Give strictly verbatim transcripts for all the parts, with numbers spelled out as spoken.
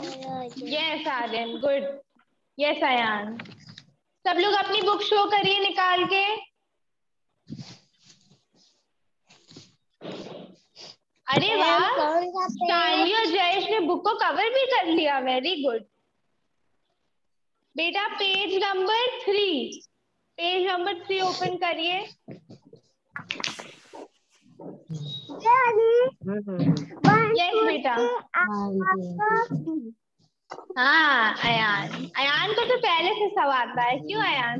Yes Aryan, good. Yes Ayaan. सब लोग अपनी बुक शो करिए निकाल के। अरे वाह, शानवी और जयेश ने बुक को कवर भी कर लिया, वेरी गुड। बेटा page number three, page number three open करिए। यस बेटा। हाँ अयान, अयान को तो पहले से सब आता है, क्यों अयान?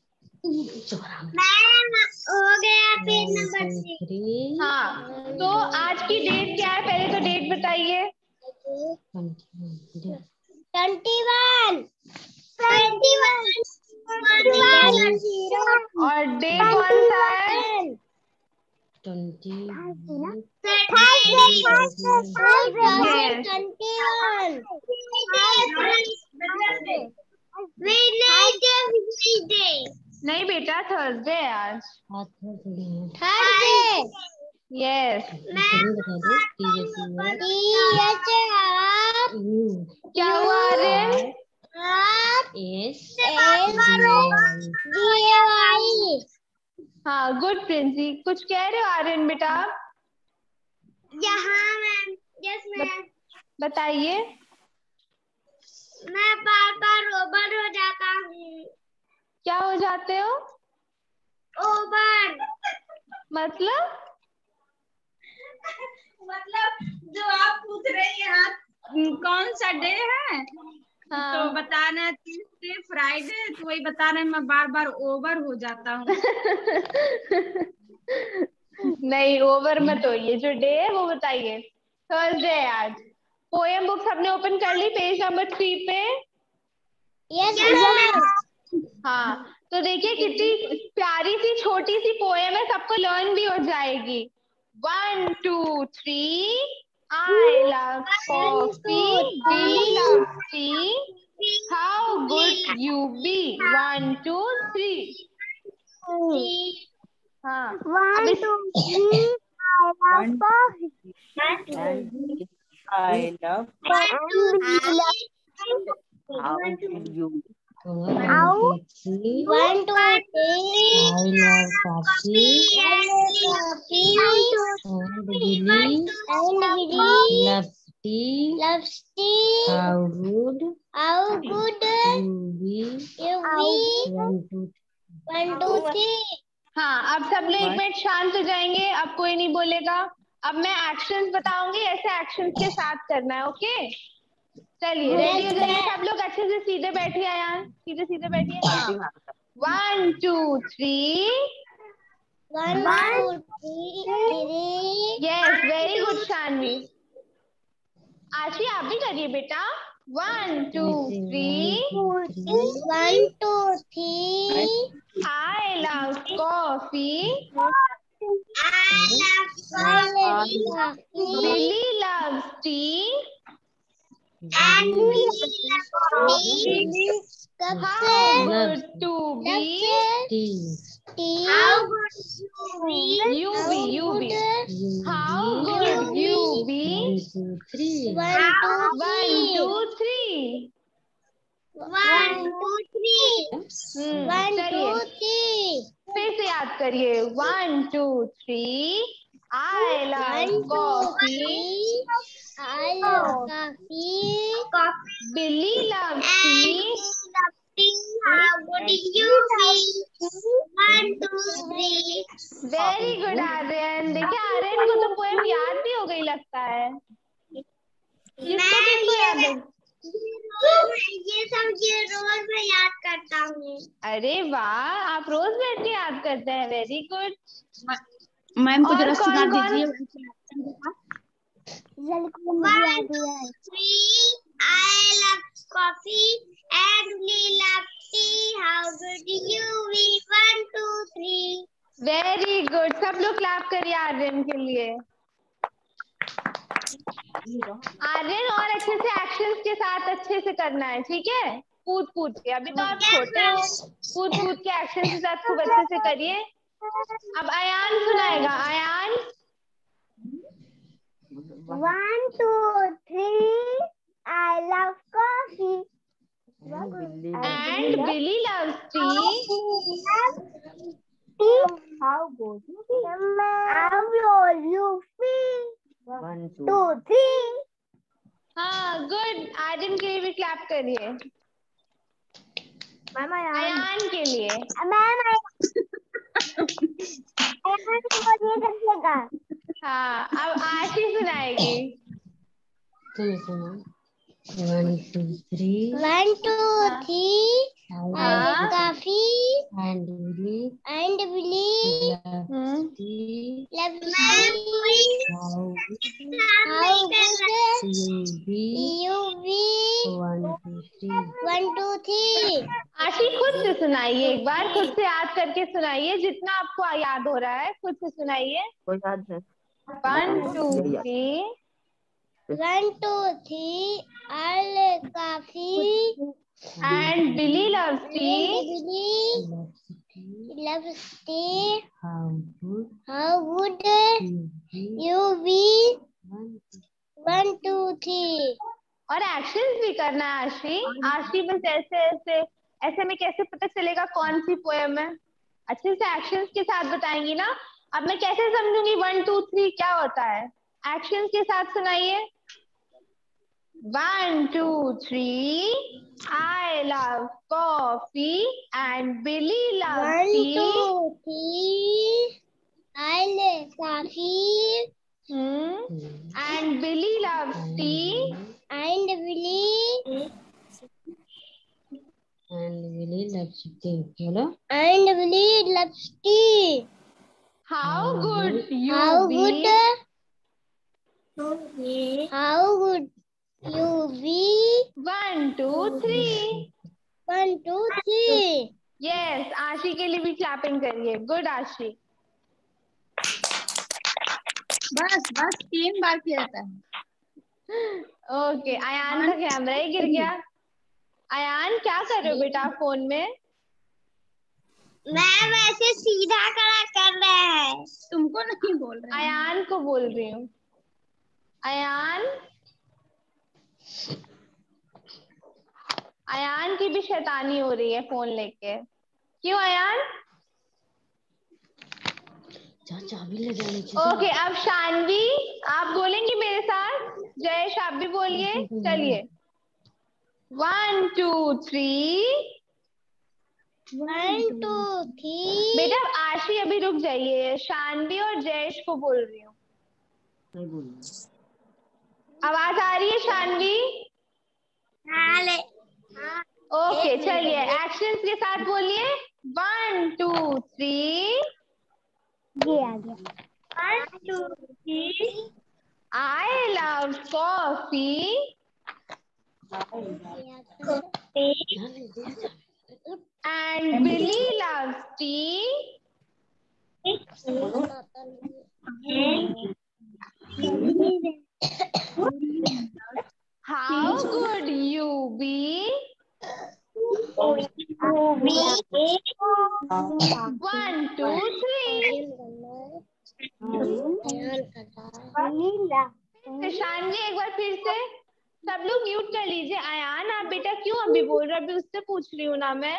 मैम हो गया पेज नंबर थ्री। हाँ, तो आज की डेट क्या है, पहले तो डेट बताइए। ट्वेंटी वन ट्वेंटी वन और डे कौन सा है? ट्वेंटी नहीं बेटा, थर्सडे है आज। थर्सडे। यस। क्या हुआ आर्यन? हाँ गुड प्रिंसी, कुछ कह रहे हो आर्यन बेटा? यहाँ मैम। Yes ma'am. बताइए। मैं बार बार ओवर हो जाता हूँ। क्या हो जाते हो? ओवर मतलब मतलब जो आप पूछ रही हैं कौन सा डे है, हाँ। तो बताना है ट्यूसडे फ्राइडे, तो वही बता रहे हैं मैं बार बार ओवर हो जाता हूँ। नहीं ओवर मत होइए, जो डे है वो बताइए। थर्सडे है आज। पोएम बुक सबने ओपन कर ली पेज नंबर थ्री पे? Yes ma'am. हाँ, तो देखिए कितनी प्यारी सी छोटी सी पोएम है, सबको लर्न भी हो जाएगी। One two three, I love coffee, Billy love tea, how good you be. One two three. हाँ, one two three, I love coffee, I love how you one two three, I love coffee and Billy loves tea. loves tea. How good How good you be. you be. One, two, One two three. हाँ, अब सब लोग एक minute शांत हो जाएंगे, अब कोई नहीं बोलेगा। अब मैं एक्शंस बताऊंगी, ऐसे एक्शंस के साथ करना है, ओके? चलिए रेडी हो जाइए सब लोग, अच्छे से सीधे बैठिए यार, सीधे सीधे बैठिए। हाँ, one two three. One two three. Yes, very good Shanvi. Aashi आप भी करिए बेटा। One two three. One two three. I love coffee, I love coffee. Billy loves tea, And we love tea. How good to be. tea. Tea. How good You be, you be. How good you be. One, two, three. One One, two two, three. One two three. Hmm, One चलिए two three. फिर से याद करिए। One two three, I love coffee, I love coffee. Coffee. Billy love tea, How good you be? One two three. Very good Aryan. देखिए आर्यन को तो poem याद भी हो गई लगता है। किसको किसको याद है? ये सब ये रोज मैं याद करता हूँ। अरे वाह, आप रोज बैठ के याद करते हैं, वेरी गुड। मैम को और जरा कौन सुना कौन? दीजिए। One two three. I love coffee and we love tea. How good you be? One two three. Very good, सब लोग क्लैप करिए आर्यन के लिए। आर्यन और अच्छे से एक्शंस के साथ अच्छे से करना है, ठीक है? कूद कूद के, अभी तो आप छोटे हो, कूद कूद के एक्शन के साथ खूब अच्छे से करिए। अब अयान सुनाएगा। Ayan. One two three. I love coffee. And Billy And loves Billy loves tea. How good you feel? How will you feel? one, two. Two, three. हाँ, good. आर्यन के लिए भी क्लैप करिए. मैम अयान के लिए. मैम अयान बोलिए करिएगा. हाँ, अब आशी सुनाएगी. तुम सुनो. One two three. One, two, three. हाँ. Coffee And Billy and Billy loves tea. loves tea. How How good you be? you be? One two three. One, two, three. आशी खुद से सुनाइए एक बार. खुद से याद करके सुनाइए. जितना आपको याद हो रहा है खुद से सुनाइए. कोई याद है? One two three. One, two, three. All coffee. And Billy loves tea. Billy Loves tea. loves tea. How good How good you be? you be? One two. One, two, three. और एक्शंस भी करना है आशी. आशी बस ऐसे ऐसे ऐसे में कैसे पता चलेगा कौन सी पोएम है? अच्छे से एक्शंस के साथ बताएंगी ना. अब मैं कैसे समझूंगी वन टू थ्री क्या होता है? एक्शंस के साथ सुनाइए. One two three. I love coffee and Billy loves One, tea. two, three. I love coffee Hmm. And Billy loves tea. and Billy And Billy loves tea. बोलो. and Billy loves tea. How good you How be. good? How good you be? One, two, three. One, two, three. Yes, आशी के लिए भी clapping करिए. Good आशी. बस बस तीन बार किया था. ओके, अयान का कैमरा ही गिर गया. अयान क्या कर रहे हो बेटा फोन में? मैं वैसे सीधा खड़ा कर रहा है. तुमको नहीं बोल रहे. अयान को बोल रही हूँ. अयान अयान की भी शैतानी हो रही है फोन लेके. क्यों अयान? चाबी ले जाने की. ओके, अब शानवी आप बोलेंगी मेरे साथ. जयेश आप भी बोलिए. चलिए. One two three. One, two, three. बेटा आशी अभी रुक जाइए. शानवी और जयेश को बोल रही हूँ. नहीं बोलना. आवाज आ रही है शानवी? ओके चलिए एक्शंस के साथ बोलिए. One two three. ये आ गया. One, two, three. I love coffee and Billy loves tea. How good you be. One, two, three. Shanvi एक बार फिर से. सब लोग म्यूट कर लीजिए. अयान आप बेटा क्यों अभी बोल रहे? अभी उससे पूछ रही हूँ ना मैं.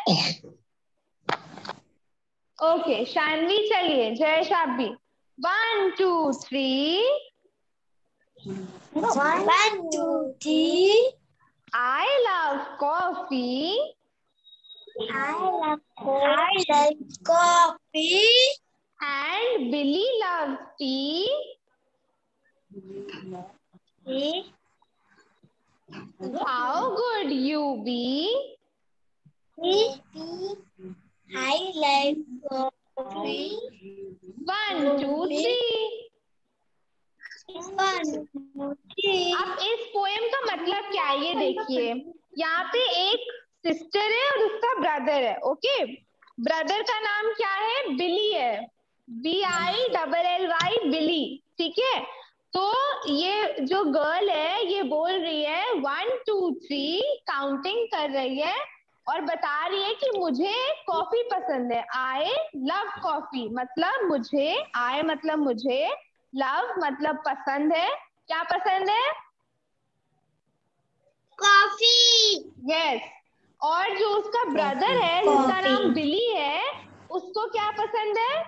ओके शानवी चलिए. जयेश आप भी. One two three. One, two, three. I love coffee I love coffee. I like coffee. and Billy loves tea. How good you be. I like coffee. One, two, three. One, two, three. अब इस poem का मतलब क्या है ये देखिए. यहाँ पे एक सिस्टर है और उसका ब्रदर है. ओके, ब्रदर का नाम क्या है? बिली है. B I double L Y Billy. ठीक है. तो ये जो गर्ल है ये बोल रही है वन टू थ्री काउंटिंग कर रही है और बता रही है कि मुझे कॉफी पसंद है. आई लव कॉफी मतलब मुझे, आई मतलब मुझे, लव मतलब पसंद है. क्या पसंद है? कॉफी। यस। और जो उसका ब्रदर है जिसका नाम बिली है, उसको क्या पसंद है?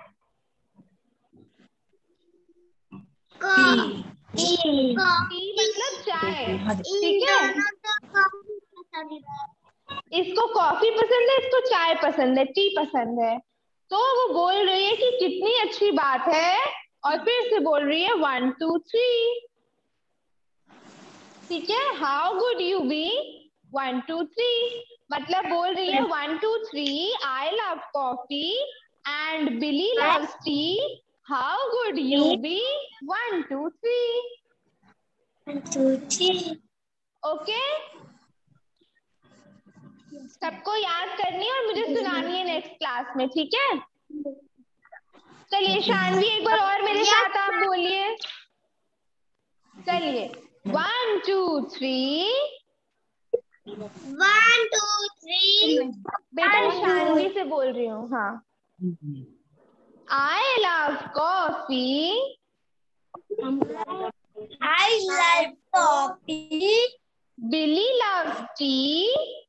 कॉफी। टी मतलब चाय, ठीक है। इसको कॉफी पसंद है, इसको चाय पसंद है, टी पसंद है। तो वो बोल रही है कि कितनी अच्छी बात है, और फिर से बोल रही है वन टू थ्री, ठीक है। How good you be, one two three, मतलब बोल रही है one two three, I love coffee and Billy loves tea, how good you be, one two three. Okay, सबको याद करनी है और मुझे सुनानी है नेक्स्ट क्लास में, ठीक है। चलिए शानवी एक बार और मेरे साथ आप बोलिए। चलिए, one two three. One two three. बेटा शानवी से बोल रही हूँ। हाँ, I love coffee, I love coffee, Billy loves tea,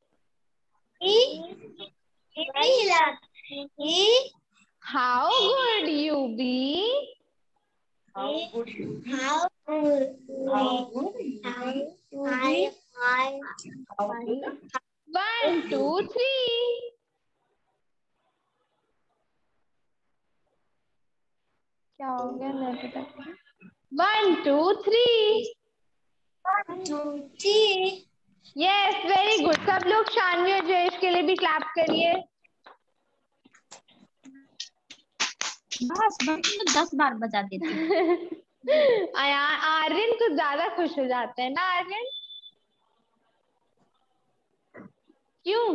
I love tea, how good you be, how good how one two three. क्या हो गया net? One two three. Yes, very good. सब लोग शानवी और जयेश के लिए भी क्लैप करिए। बस बस तो दस बार बजा देती। आर्यन कुछ ज्यादा खुश हो जाते हैं ना आर्यन, क्यों?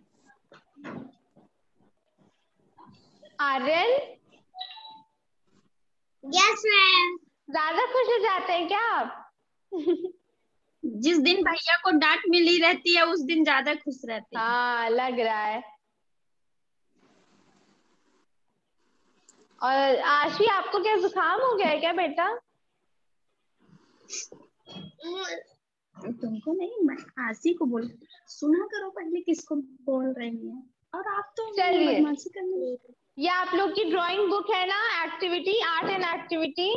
Aryan yes ma'am. ज्यादा खुश हो जाते हैं क्या आप? जिस दिन भैया को डांट मिली रहती है उस दिन ज्यादा खुश रहते हैं। हाँ, लग रहा है। और आशी, आपको क्या जुकाम हो गया है क्या बेटा? तुमको नहीं, मैं आशी को बोल, सुना करो पहले किसको बोल रही है। और आप तो चलिए, बदमाशी करने। ये आप लोग की ड्राइंग बुक है ना, एक्टिविटी, आर्ट एंड एक्टिविटी।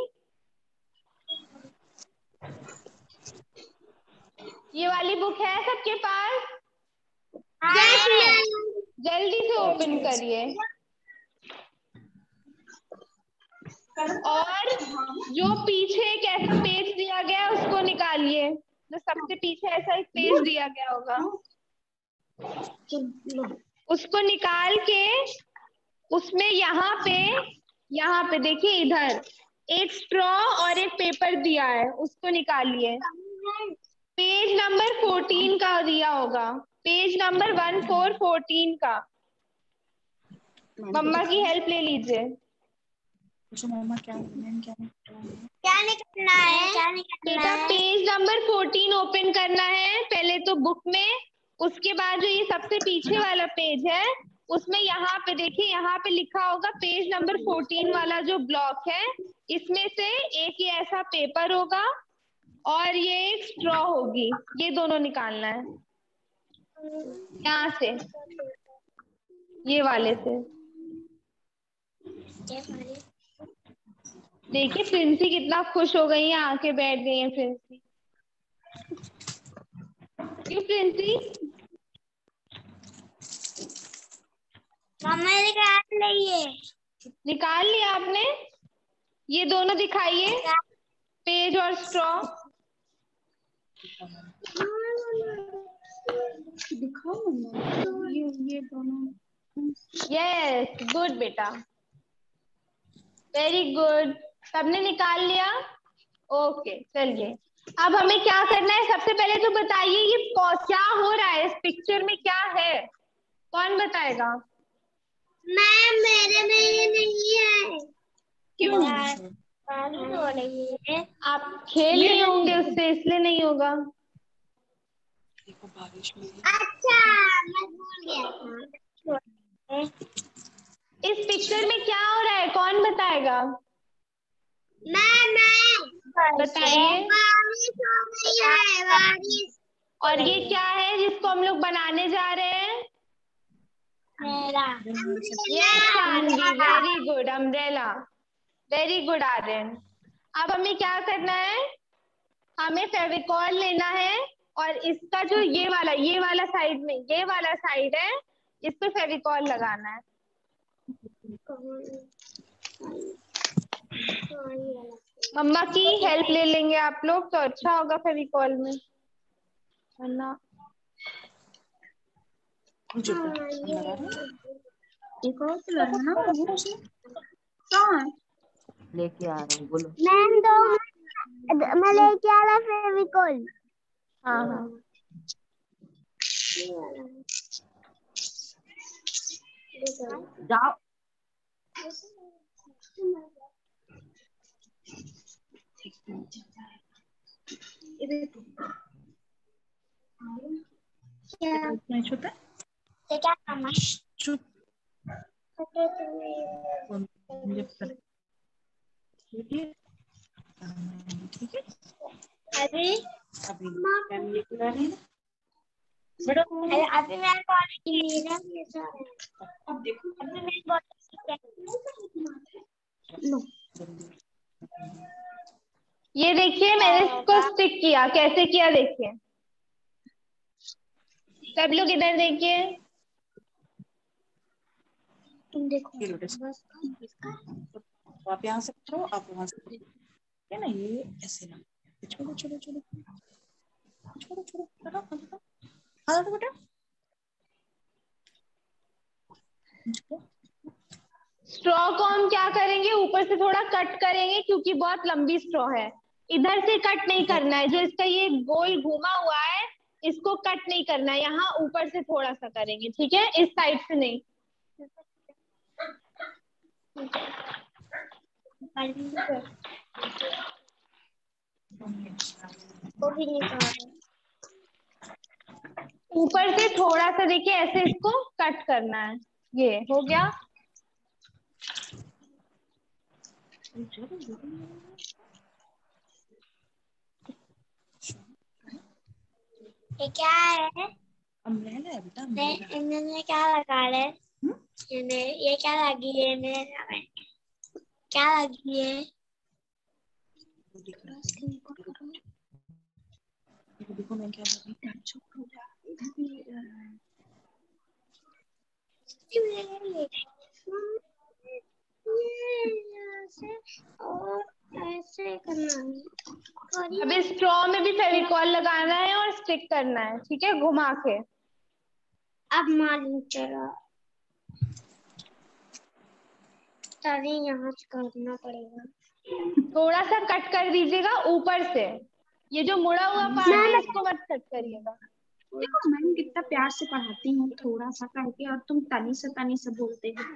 ये वाली बुक है सबके पास? Yes ma'am. जल्दी से ओपन करिए। और जो पीछे एक ऐसा पेज दिया गया है उसको निकालिए, जो सबसे पीछे ऐसा एक पेज दिया गया होगा, उसको निकाल के उसमें यहाँ पे यहाँ पे देखिए, इधर एक स्ट्रॉ और एक पेपर दिया है, उसको निकालिए। पेज नंबर फोर्टीन का दिया होगा, page number one four fourteen का। मम्मा की हेल्प ले लीजिए। मम्मा क्या क्या क्या निकलना है? क्या निकलना बेटा है? पेज नंबर फोर्टीन ओपन करना है पहले तो बुक में, उसके बाद जो ये सबसे पीछे वाला पेज है उसमें यहाँ पे देखिए, यहाँ पे लिखा होगा पेज नंबर फोर्टीन वाला जो ब्लॉक है, इसमें से एक ये ऐसा पेपर होगा और ये एक स्ट्रॉ होगी, ये दोनों निकालना है यहाँ से, ये वाले से। देखिए प्रिंसी कितना खुश हो गई है, आके बैठ गई है प्रिंसी। क्यों प्रिंसी? मम्मा निकाल लिए। निकाल लिया आपने? ये दोनों दिखाइए, पेज और स्ट्रॉ। दिखाओ मम्मा, ये ये दोनों। यस, गुड बेटा, वेरी गुड। सबने निकाल लिया? ओके, चलिए अब हमें क्या करना है, सबसे पहले तो बताइए ये क्या हो रहा है, इस पिक्चर में क्या है, कौन बताएगा? मैम मेरे में ये नहीं है। क्यों? आप खेल रहे होंगे उससे, इसलिए नहीं होगा। अच्छा, मैं भूल गया था। इस पिक्चर में क्या हो रहा है, कौन बताएगा? मैं मैं बताइए। बारिश हो रही है, बारिश। और ये क्या है जिसको हम लोग बनाने जा रहे हैं? मेरा yes Shanvi, very good, umbrella. Very good Aryan. अब हमें क्या करना है? हमें फेविकॉल लेना है और इसका जो ये वाला ये वाला साइड में ये वाला साइड है, इस पे फेविकॉल लगाना है। मम्मा की हेल्प ले लेंगे आप लोग तो अच्छा होगा फेविकॉल में, वरना एक और कलर है ना वो उसमें कहाँ है? लेके आ रहा हूँ, बोलो। मैम दो मिनट, मैं लेके आ रहा फेविकोल। हाँ हाँ जाओ। नहीं छूता ये क्या करना है? चुप ठीक है। अभी अभी फैमिली बुला रहे हैं अरे अभी मैं कॉल की मेरा ये सब अब देखो अभी मैं बहुत लो ये देखिए मैंने इसको स्टिक किया, कैसे किया देखिए। सब लोग इधर देखिए। तुम देखो ये लो बस आप यहाँ से पकड़ो, आप वहाँ से पकड़ो, है ना? ये ऐसे ना छोड़ो छोड़ो छोड़ो छोड़ो छोड़ो हटो हटो हटो बेटा। स्ट्रॉ को हम क्या करेंगे, ऊपर से थोड़ा कट करेंगे क्योंकि बहुत लंबी स्ट्रॉ है। इधर से कट नहीं करना है, जो इसका ये गोल घुमा हुआ है इसको कट नहीं करना है, यहाँ ऊपर से थोड़ा सा करेंगे, ठीक है? इस साइड से नहीं। वो भी निकाल ऊपर से थोड़ा सा देखिए ऐसे इसको कट करना है। ये हो गया। ये क्या है? अम्ब्रेला है बेटा, मैं अम्ब्रेला। इन्होंने क्या लगा रहे? इन्हें ये क्या लगी है? इन्हें क्या लगी है? देखो मैं क्या कर रही और ऐसे करना है। अभी स्ट्रॉ में भी फेविकॉल लगाना है और स्टिक करना है, ठीक है? घुमा के। अब मालूम चला तभी यहाँ से करना पड़ेगा। थोड़ा सा कट कर दीजिएगा ऊपर से, ये जो मुड़ा हुआ पार्ट है इसको मत कट करिएगा। देखो मैम कितना प्यार से पढ़ाती हूँ, थोड़ा सा करके, और तुम तनी से तनी से बोलते हो।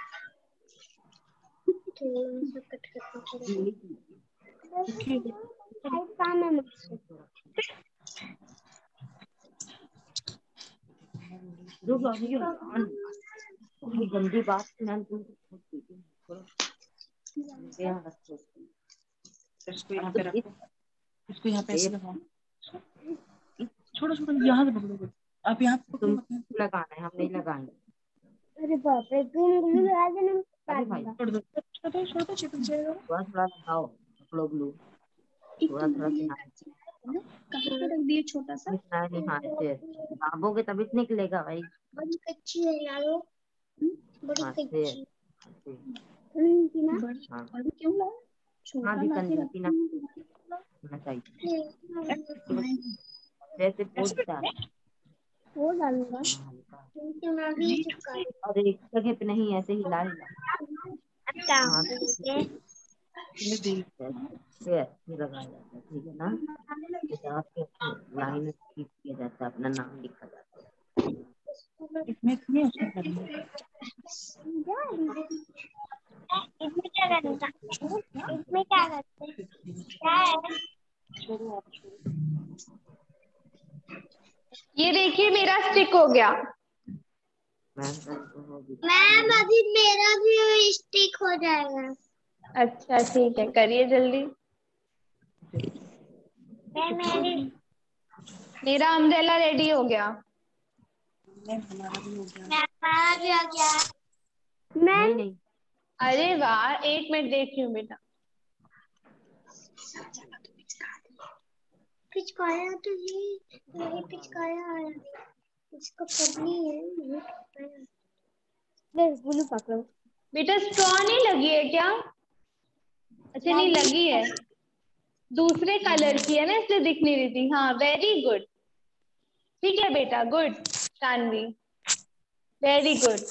थोड़ा सा कट करना पड़ेगा। ठीक है काम है मुझसे। जो ये गंदी बात मैम तुम यहाँ रखो। इसको यहाँ पे रखो, इसको यहाँ पे ऐसे लगाओ। छोड़ो छोड़ो यहाँ से पकड़ो, आप यहाँ पे तुम लगाना है, हम नहीं लगाएंगे। अरे बाप रे, तुम ग्लू लगा देना। अरे भाई छोड़ दो छोड़ दो छोड़ दो चिपक जाएगा। थोड़ा थोड़ा लगाओ, पकड़ो ग्लू, थोड़ा थोड़ा कहाँ पे रख दिए छोटा सा? नहीं हाथ से दाबोगे तभी तो निकलेगा भाई। बड़ी कच्ची है यारो, बड़ी हाथ से कच्ची। बड़ी हाँ बड़ी क्यों लाए? छोटा हाँ लाके दिखन रखते ना हैं। होना चाहिए जैसे ऐसे पोछता है। वो डालूंगा हाँ, हल्का। क्योंकि मैं भी चिपका दूँ। और एक जगह पे नहीं, ऐसे हिला हिला अच्छा हाँ ये ऐसे ऐसे लगाया जाता है, ठीक है ना? फिर आपके लाइन में खींच किया जाता है, अपना नाम लिखा जाता है। इसमें इसमें उसमें करेंगे। इसमें क्या करना? इसमें क्या करते हैं? क्या है? छोड़ो आप छोड़ो। ये देखिए मेरा स्टिक हो गया। मैम तो होगी। मैम अभी मेरा भी स्टिक हो जाएगा। अच्छा ठीक है, करिए जल्दी। मैं मेरी मेरा अम्ब्रेला रेडी हो गया। मैम हमारा भी हो गया। हमारा भी हो गया। नहीं नहीं अरे वाह, एक मिनट देख रही हूँ बेटा। पिचकारा तो ये नहीं पिचकारा आया, इसको पढ़नी है। ब्लू पकड़ो। बेटा स्ट्रॉ नहीं लगी है क्या? अच्छा नहीं लगी है, दूसरे कलर की है ना इसलिए दिख नहीं रही थी। हाँ वेरी गुड, ठीक है बेटा, गुड शानवी, वेरी गुड।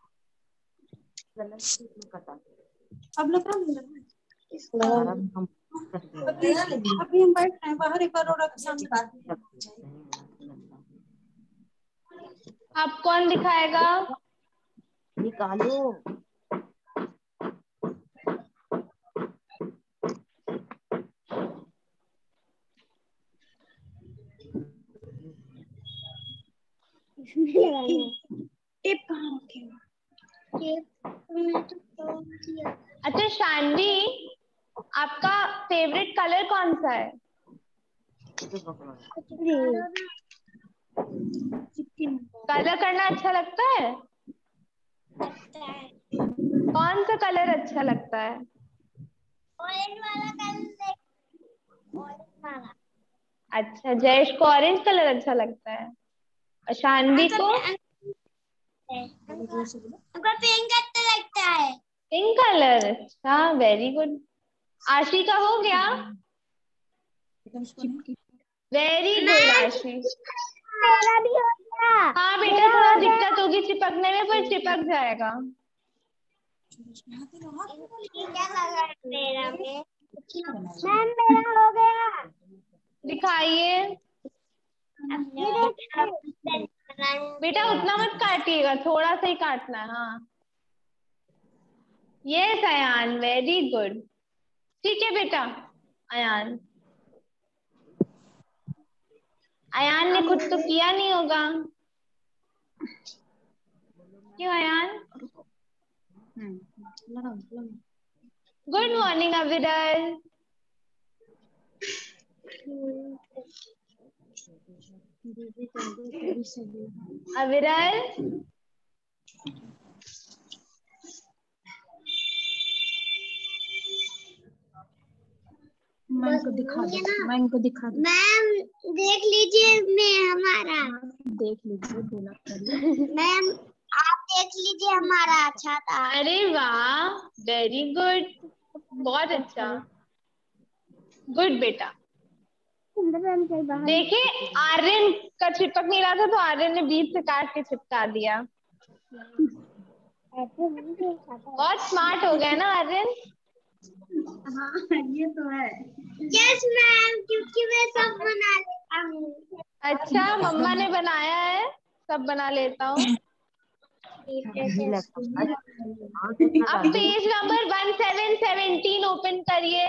अब लग रहा है हमारा भी हम कर दिया। अभी हम बैठ रहे हैं बाहर, एक बार रोड़ा के सामने बात। अब कौन दिखाएगा? निकालो। टिप कहाँ रखे हो? टिप मैं तो तोड़ दिया। अच्छा शानवी, आपका फेवरेट कलर कौन सा है? कलर करना अच्छा लगता है? लगता है कौन सा कलर अच्छा लगता है? ऑरेंज वाला कलर, ऑरेंज वाला। अच्छा जयेश को ऑरेंज कलर अच्छा लगता है, और शानवी को हमको पिंक अच्छा लगता है। Pink colour. अच्छा वेरी गुड। आशी का हो गया? वेरी गुड आशी। मेरा भी हो गया। हाँ बेटा थोड़ा दिक्कत होगी चिपकने में, पर चिपक जाएगा। क्या लगा है मेरा में? मैम मेरा हो गया। दिखाइए बेटा, उतना मत काटिएगा, थोड़ा सा ही काटना है। हाँ यस अयान, वेरी गुड, ठीक है बेटा। अयान अयान ने कुछ तो किया नहीं होगा, क्यों अयान? गुड मॉर्निंग अविरल। अविरल मैम को दिखा दो, मैम को दिखा दो। मैम देख लीजिए, मैं हमारा देख लीजिए, बोला करिए। मैम आप देख लीजिए, हमारा अच्छा था। अरे वाह, वेरी गुड, बहुत अच्छा, गुड बेटा। देखिए आर्यन का चिपक नहीं रहा था तो आर्यन ने बीच से काट के चिपका दिया। बहुत स्मार्ट हो गया ना आर्यन? हाँ ये तो है। यस मैम, क्योंकि मैं सब बना लेता हूँ। अच्छा मम्मा ने बनाया है, सब बना लेता हूँ। अब page number one seven seventeen open करिए।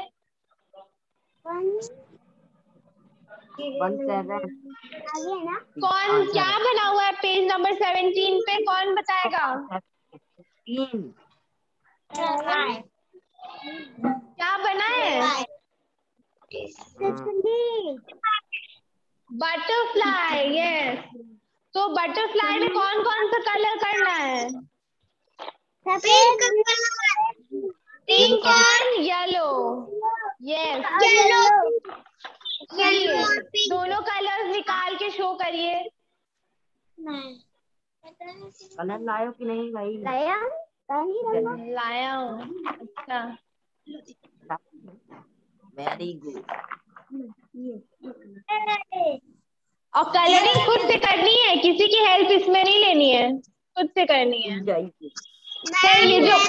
वन सेवन आगे ना कौन क्या बना हुआ है पेज नंबर सेवनटीन पे, कौन बताएगा? तीन क्या बना है? Butterfly, yes. तो बटरफ्लाई में कौन कौन सा कलर करना है? Pink pink and yellow, yes. चलिए दोनों कलर्स निकाल के शो करिए। कलर लायो कि नहीं भाई? लाया लाया हूँ। अच्छा वेरी गुड। और कलरिंग खुद से करनी है, किसी की हेल्प इसमें नहीं लेनी है, खुद से करनी है। फिर ये जो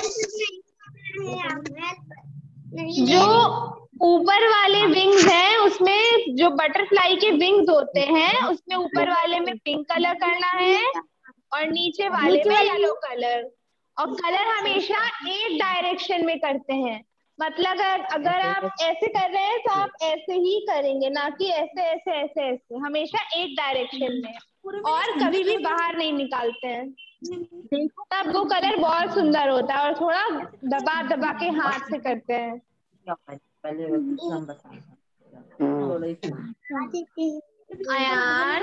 जो ऊपर वाले विंग्स हैं उसमें जो बटरफ्लाई के विंग्स होते हैं उसमें ऊपर वाले में पिंक कलर करना है और नीचे वाले में येलो कलर। और कलर हमेशा एक डायरेक्शन में करते हैं, मतलब अगर अगर आप ऐसे कर रहे हैं तो आप ऐसे ही करेंगे, ना कि ऐसे ऐसे ऐसे ऐसे, हमेशा एक डायरेक्शन में, और कभी भी बाहर नहीं निकालते हैं, तब वो कलर बहुत सुंदर होता है। और थोड़ा दबा दबा के हाथ से करते हैं। पहले हम बताएं। अयान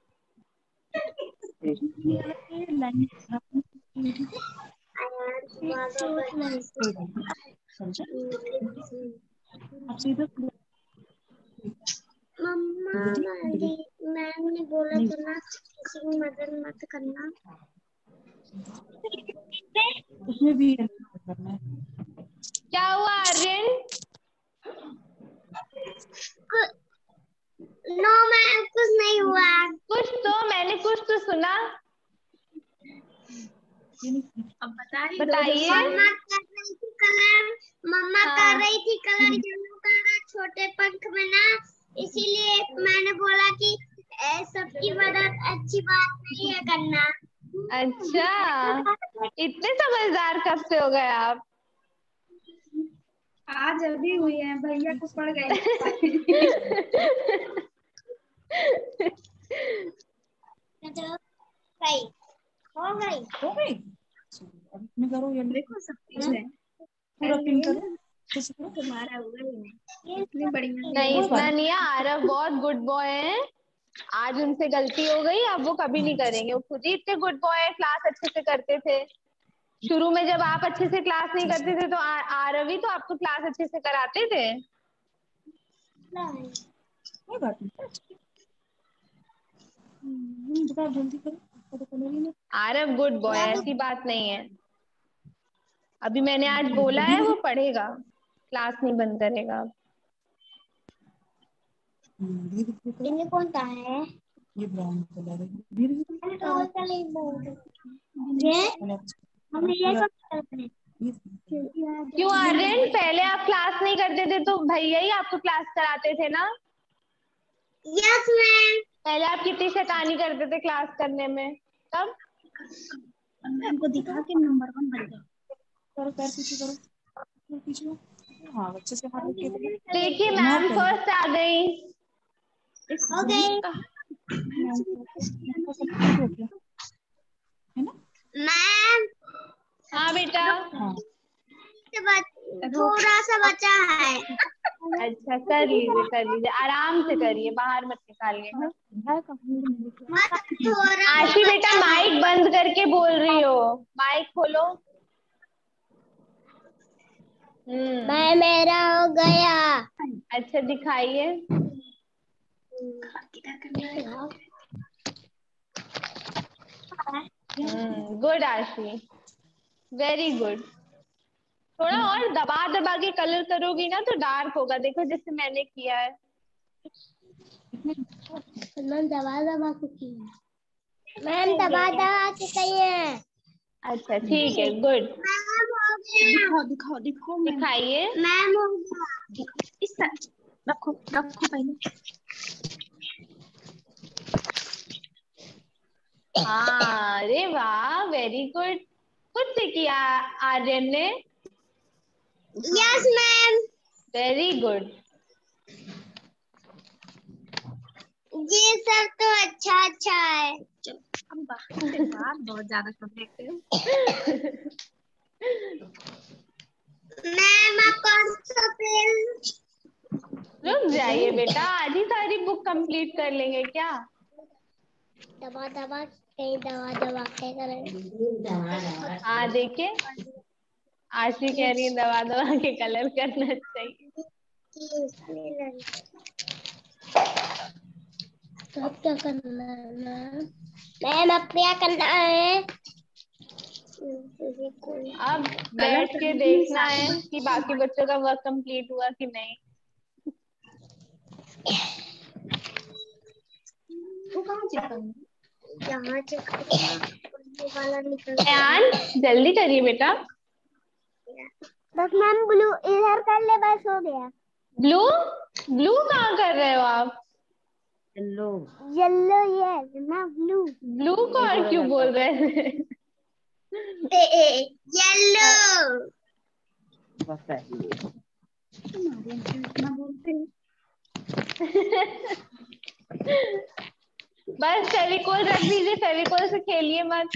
मम्मा मैम ने बोला था ना किसी की मदद मत करना। उसमें भी करना है। क्या हुआ आर्यन? नो मैम कुछ नहीं हुआ। कुछ तो मैंने कुछ तो सुना। अब बताइए। मम्मा कर रही थी कलर मम्मा हाँ। कर रही थी कलर येलो कलर छोटे पंख में ना, इसीलिए मैंने बोला कि ए, सबकी मदद अच्छी बात नहीं है करना। अच्छा, इतने समझदार कब से हो गए आप? आज अभी हुई है, भैया को पड़ गई। गई हो गई हो गई। अब इसमें करो ये देखो सब कुछ है पूरा पिन करो। कैसे करो? तुम्हारा हुआ ही नहीं इतनी बड़ी नहीं इतना नहीं है। आरव बहुत गुड बॉय हैं। आज उनसे गलती हो गई, अब वो कभी नहीं करेंगे। वो खुद ही इतने गुड बॉय है, क्लास अच्छे से करते थे। शुरू में जब आप अच्छे से क्लास नहीं करते थे तो आ- आरव ही तो आपको क्लास अच्छे से कराते थे। कोई बात नहीं। हम्म, बताओ जल्दी करो। तो कलर ही नहीं। आरव गुड बॉय, ऐसी बात नहीं है। अभी मैंने आज बोला है वो पढ़ेगा, क्लास नहीं बंद करेगा। हम्म, धीरे धीरे करो। इन्हें कौन सा है ये ब्राउन कलर है। धीरे धीरे करो। ये कलर हम ये कब करते हैं? ये क्यों आर्यन, पहले आप क्लास नहीं करते थे तो भैया ही आपको क्लास कराते थे ना? Yes ma'am. पहले आप कितनी शैतानी करते थे क्लास करने में, तब? मैम को दिखा के नंबर वन बन गया। करो पैर पीछे करो। पैर पीछे करो। हाँ अच्छे से हाथ रख के करो। देखिए नौ मैम पे। फर्स्ट आ गई। हो गई है ना? मैम। हाँ बेटा। हाँ थोड़ा सा बचा है। अच्छा कर लीजिए कर लीजिए, आराम से करिए, बाहर मत निकालिएगा। थोड़ा आशी बेटा माइक बंद करके बोल रही हो, माइक खोलो। हम्म मैं मेरा हो गया। अच्छा दिखाइए। गुड आशी, वेरी गुड। थोड़ा और दबा दबा के कलर करोगी ना तो डार्क होगा, देखो जैसे मैंने किया है। मैम दबा दबा के की मैम दबा दबा के कहिए। अच्छा ठीक है, गुड। दिखाओ दिखाओ दिखाओ। दिखाइए। मैम इस तरह रखो रखो पहले। हाँ अरे वाह, वेरी गुड। खुद से किया आर्यन ने। Yes ma'am. Very good. ये सब तो अच्छा अच्छा है। हम बाहर से बात बहुत ज्यादा कर लेते हैं। मैम आप कौन सा पेन? रुक जाइए बेटा, आज ही सारी बुक कंप्लीट कर लेंगे क्या? दबा दबा कहीं दबा दबा के करें। हाँ देखिए, आशी कह रही है दवा दवा के कलर करना चाहिए। तो अब क्या करना है मैम? मैम अब क्या करना है? अब बैठ के देखना है कि बाकी बच्चों का वर्क कंप्लीट हुआ कि नहीं। वो कहाँ चिपकाऊंगी? यहाँ चिपकाऊंगी वाला निकल अयान जल्दी करिए बेटा। बस मैम ब्लू इधर कर ले, बस हो गया। ब्लू ब्लू कहाँ कर रहे हो आप? येलो येलो ये ना ब्लू। ब्लू को और क्यों बोल रहे थे? येलो। बस सही है। बस फेविकोल रख दीजिए, फेविकोल से खेलिए मत।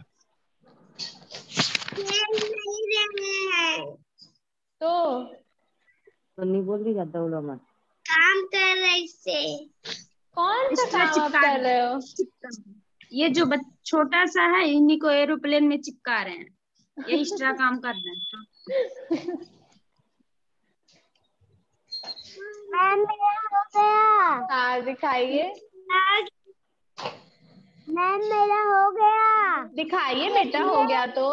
खेल नहीं रहे हैं, तो तो नहीं बोल रही ज्यादा बोलो मत। काम कर रहे इससे। कौन सा एक्स्ट्रा काम आप चिपका कर रहे हो? ये जो बच- छोटा सा है इन्हीं को एरोप्लेन में चिपका रहे हैं, ये एक्स्ट्रा काम कर रहे हैं। मैम मेरा हो गया। हाँ दिखाइए, मैम मेरा हो गया। दिखाइए बेटा, हो गया तो।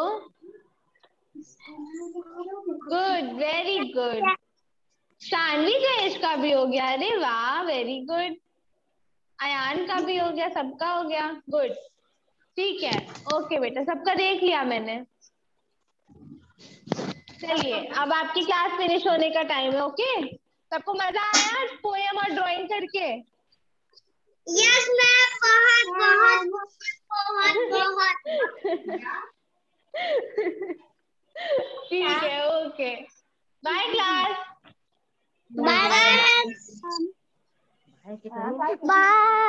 Good, very good. Shanvi Jayesh का भी हो गया, अरे वाह, वेरी गुड। अयान का भी हो गया, सबका हो गया, गुड। ठीक है, ओके बेटा, सबका देख लिया मैंने। चलिए अब आपकी क्लास फिनिश होने का टाइम है, ओके। सबको मजा आया पोएम और ड्राइंग करके? यस मैम, बहुत बहुत बहुत बहुत। ठीक है, ओके, बाय क्लास। बाय भाई कितने बाय।